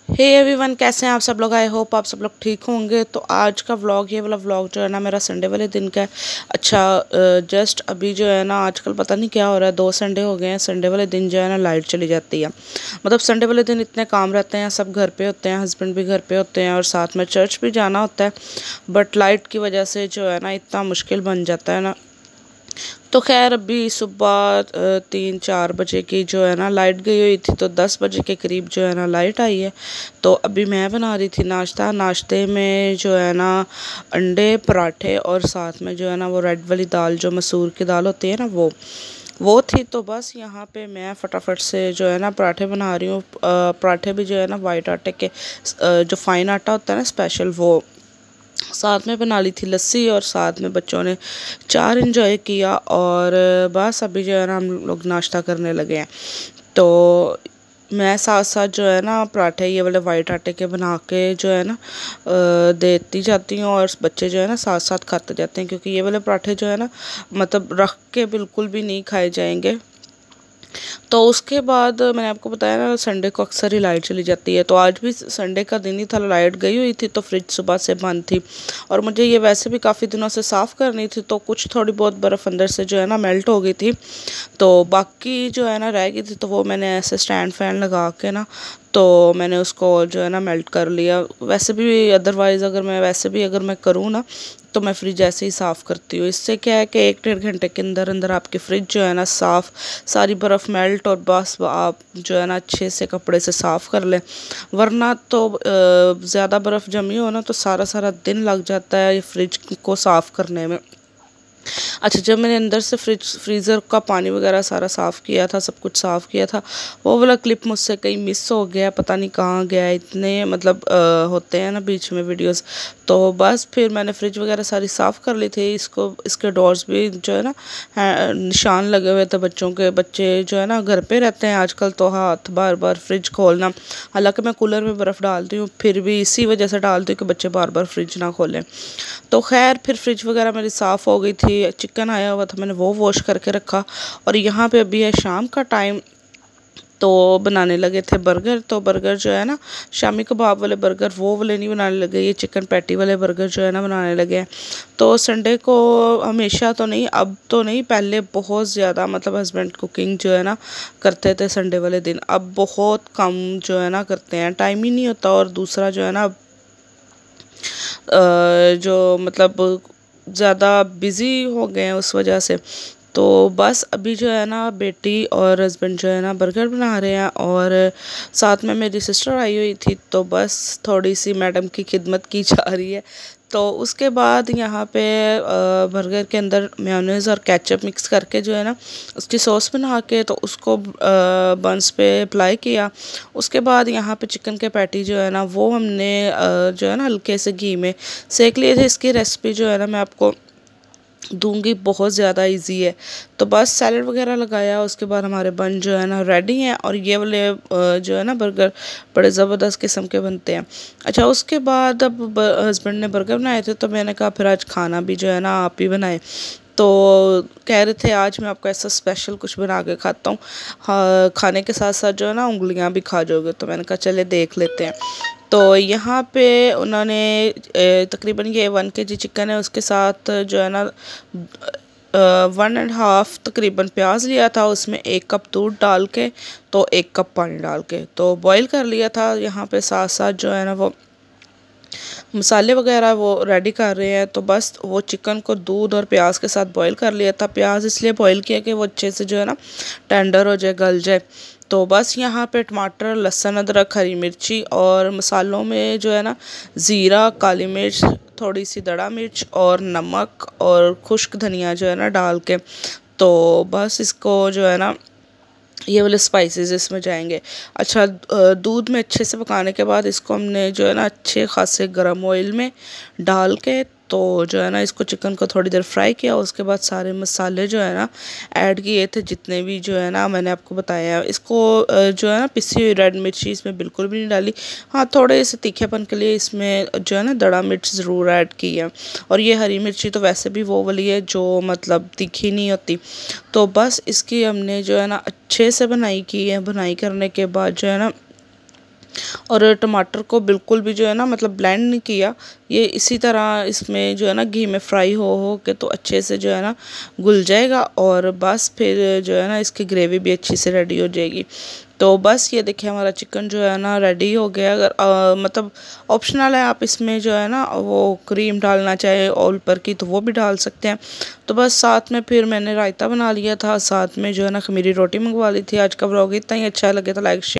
Hey everyone, कैसे हैं आप सब लोग। आई होप आप सब लोग ठीक होंगे। तो आज का व्लॉग, ये वाला व्लॉग जो है ना, मेरा संडे वाले दिन का है। अच्छा, जस्ट अभी जो है ना, आजकल पता नहीं क्या हो रहा है, 2 संडे हो गए हैं। संडे वाले दिन जो है ना लाइट चली जाती है। मतलब संडे वाले दिन इतने काम रहते हैं, सब घर पे होते हैं, हस्बैंड भी घर पे होते हैं और साथ में चर्च भी जाना होता है। बट लाइट की वजह से जो है ना इतना मुश्किल बन जाता है ना। तो खैर अभी सुबह 3-4 बजे की जो है ना लाइट गई हुई थी, तो 10 बजे के करीब जो है ना लाइट आई है। तो अभी मैं बना रही थी नाश्ता। नाश्ते में जो है ना अंडे, पराठे और साथ में जो है ना वो रेड वाली दाल, जो मसूर की दाल होती है ना, वो थी। तो बस यहाँ पे मैं फटाफट से जो है ना पराठे बना रही हूँ। पराठे भी जो है ना वाइट आटे के, जो फाइन आटा होता है ना स्पेशल, वो साथ में बना ली थी लस्सी, और साथ में बच्चों ने चार इंजॉय किया। और बस अभी जो है ना हम लोग नाश्ता करने लगे हैं। तो मैं साथ साथ जो है ना पराठे ये वाले वाइट आटे के बना के जो है ना देती जाती हूँ, और बच्चे जो है ना साथ साथ खाते जाते हैं, क्योंकि ये वाले पराठे जो है ना मतलब रख के बिल्कुल भी नहीं खाए जाएंगे। तो उसके बाद मैंने आपको बताया ना, संडे को अक्सर ही लाइट चली जाती है। तो आज भी संडे का दिन ही था, लाइट गई हुई थी, तो फ्रिज सुबह से बंद थी। और मुझे ये वैसे भी काफ़ी दिनों से साफ़ करनी थी, तो कुछ थोड़ी बहुत बर्फ़ अंदर से जो है ना मेल्ट हो गई थी। तो बाकी जो है ना रह गई थी, तो वो मैंने ऐसे स्टैंड फ़ैन लगा के ना, तो मैंने उसको जो है ना मेल्ट कर लिया। वैसे भी अदरवाइज़ अगर मैं करूँ ना, तो मैं फ्रिज ऐसे ही साफ़ करती हूँ। इससे क्या है कि 1-1.5 घंटे के अंदर अंदर आपकी फ्रिज जो है ना साफ़, सारी बर्फ़ मेल्ट, और बस आप जो है ना अच्छे से कपड़े से साफ़ कर लें। वरना तो ज़्यादा बर्फ़ जमी हो ना, तो सारा सारा दिन लग जाता है ये फ्रिज को साफ़ करने में। अच्छा, जब मैंने अंदर से फ्रीज़र का पानी वगैरह सारा साफ़ किया था, सब कुछ साफ़ किया था, वो वाला क्लिप मुझसे कहीं मिस हो गया, पता नहीं कहाँ गया। इतने मतलब होते हैं ना बीच में वीडियोस। तो बस फिर मैंने फ्रिज वगैरह सारी साफ़ कर ली थी। इसके डोर्स भी जो है ना निशान लगे हुए थे बच्चों के। बच्चे जो है ना घर पे रहते हैं आजकल, तो हाथ बार बार फ्रिज खोलना, हालांकि मैं कूलर में बर्फ़ डालती हूँ, फिर भी इसी वजह से डालती हूँ कि बच्चे बार बार फ्रिज ना खोलें। तो खैर फिर फ्रिज वगैरह मेरी साफ़ हो गई थी। चिकन आया हुआ था, मैंने वो वॉश करके रखा। और यहाँ पे अभी है शाम का टाइम, तो बनाने लगे थे बर्गर। तो बर्गर जो है ना शामी कबाब वाले बर्गर, वो वाले नहीं बनाने लगे, ये चिकन पैटी वाले बर्गर जो है ना बनाने लगे हैं। तो संडे को हमेशा तो नहीं, अब तो नहीं, पहले बहुत ज़्यादा मतलब हस्बैंड कुकिंग जो है ना करते थे संडे वाले दिन। अब बहुत कम जो है ना करते हैं, टाइम ही नहीं होता। और दूसरा जो है ना जो मतलब ज़्यादा बिज़ी हो गए हैं उस वजह से। तो बस अभी जो है ना बेटी और हस्बैंड जो है ना बर्गर बना रहे हैं, और साथ में मेरी सिस्टर आई हुई थी, तो बस थोड़ी सी मैडम की खिदमत की जा रही है। तो उसके बाद यहाँ पे बर्गर के अंदर मेयोनेज़ और केचप मिक्स करके जो है ना उसकी सॉस बना के, तो उसको बंस पे अप्लाई किया। उसके बाद यहाँ पे चिकन के पैटी जो है ना वो हमने जो है ना हल्के से घी में सेक लिए थे। इसकी रेसिपी जो है ना मैं आपको दूंगी, बहुत ज़्यादा इजी है। तो बस सैलड वगैरह लगाया, उसके बाद हमारे बन जो है ना रेडी हैं। और ये वाले जो है ना बर्गर बड़े ज़बरदस्त किस्म के बनते हैं। अच्छा, उसके बाद अब हस्बैंड ने बर्गर बनाए थे, तो मैंने कहा फिर आज खाना भी जो है ना आप ही बनाए। तो कह रहे थे आज मैं आपको ऐसा स्पेशल कुछ बना के खाता हूँ, हाँ, खाने के साथ साथ जो है ना उंगलियाँ भी खा जाओगे। तो मैंने कहा चले देख लेते हैं। तो यहाँ पे उन्होंने तकरीबन ये 1 kg चिकन है, उसके साथ जो है ना 1.5 तकरीबन प्याज लिया था, उसमें 1 कप दूध डाल के, तो 1 कप पानी डाल के तो बॉईल कर लिया था। यहाँ पे साथ साथ जो है ना वो मसाले वगैरह वो रेडी कर रहे हैं। तो बस वो चिकन को दूध और प्याज के साथ बॉईल कर लिया था। प्याज इसलिए बॉईल किया कि वो अच्छे से जो है ना टेंडर हो जाए, गल जाए। तो बस यहाँ पे टमाटर, लहसुन, अदरक, हरी मिर्ची, और मसालों में जो है ना ज़ीरा, काली मिर्च, थोड़ी सी दड़ा मिर्च और नमक और खुश्क धनिया जो है ना डाल के, तो बस इसको जो है ना ये वाले स्पाइसेस इसमें जाएंगे। अच्छा, दूध में अच्छे से पकाने के बाद इसको हमने जो है ना अच्छे खासे गरम ऑयल में डाल के, तो जो है ना इसको चिकन को थोड़ी देर फ्राई किया। उसके बाद सारे मसाले जो है ना ऐड किए थे, जितने भी जो है ना मैंने आपको बताया। इसको जो है ना पिसी हुई रेड मिर्ची इसमें बिल्कुल भी नहीं डाली। हाँ, थोड़े से तीखेपन के लिए इसमें जो है ना दड़ा मिर्च ज़रूर ऐड की है। और ये हरी मिर्ची तो वैसे भी वो वाली है जो मतलब तीखी नहीं होती। तो बस इसकी हमने जो है ना अच्छे से बनाई की है। बनाई करने के बाद जो है ना और टमाटर को बिल्कुल भी जो है ना मतलब ब्लेंड नहीं किया, ये इसी तरह इसमें जो है ना घी में फ्राई हो के तो अच्छे से जो है ना घुल जाएगा और बस फिर जो है ना इसकी ग्रेवी भी अच्छी से रेडी हो जाएगी। तो बस ये देखिए हमारा चिकन जो है ना रेडी हो गया। अगर मतलब ऑप्शनल है, आप इसमें जो है ना वो क्रीम डालना चाहे ऑल पर की तो वो भी डाल सकते हैं। तो बस साथ में फिर मैंने रायता बना लिया था, साथ में जो है ना खमीरी रोटी मंगवा ली थी। आज का व्लॉग इतना ही अच्छा लगे तो लाइक